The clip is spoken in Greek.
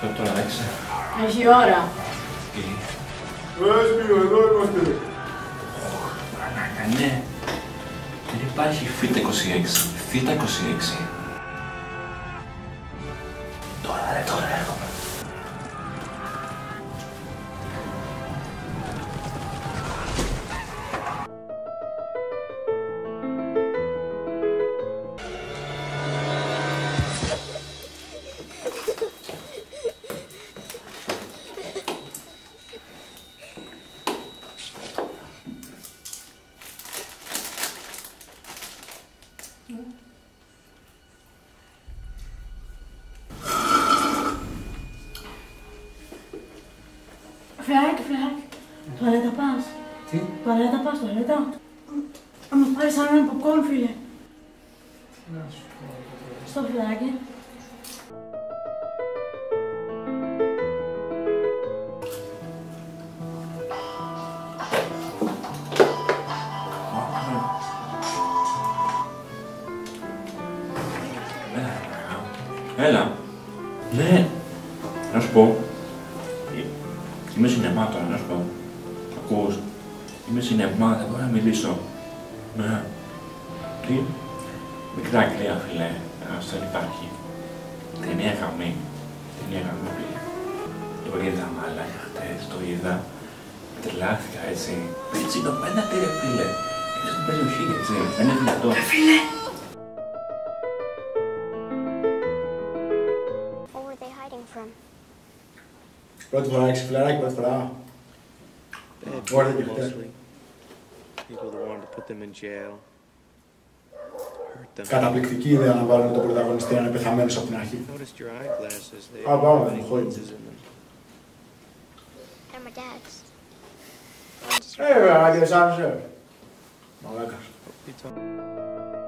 Τώρα έξω. Έχει ώρα. Έσπιο, εδώ είμαστε. Ναι. Δεν υπάρχει φύτα 26. Φύτα 26. Τώρα έρχομαι. Φιλαράκι. Τουαλέτα πας. Τι? Τουαλέτα πας, τουαλέτα. Να μου πάρεις ένα popcorn, φίλε. Να σου πω. Στο φιλαράκι. Έλα. Ναι. Να σου πω. Είμαι σινεμά τώρα, να σου πω. Ακούς. Είμαι σινεμά, δεν μπορώ να μιλήσω. Ναι. Τι. Μικρά Αγγλία, φίλε. Αυτό δεν υπάρχει. Ταινία γαμμή. Ταινία γαμμή, φίλε. Το είδα μαλάκα χτες, το είδα. Τρελάθηκα, έτσι. Έτσι το πένατε, ρε φίλε. Είναι στην περιοχή, έτσι. Δεν είναι δυνατό. Φίλε. Πρώτη φορά έχεις φιλαράκι, πρώτη φορά. Ωραία και χτες. Καταπληκτική ιδέα να βάλουμε τον πρωταγωνιστή να είναι πεθαμένος από την αρχή. Α, πάμε, δεν μου βέβαια, άγγελες άρεσε. Μαλάκας.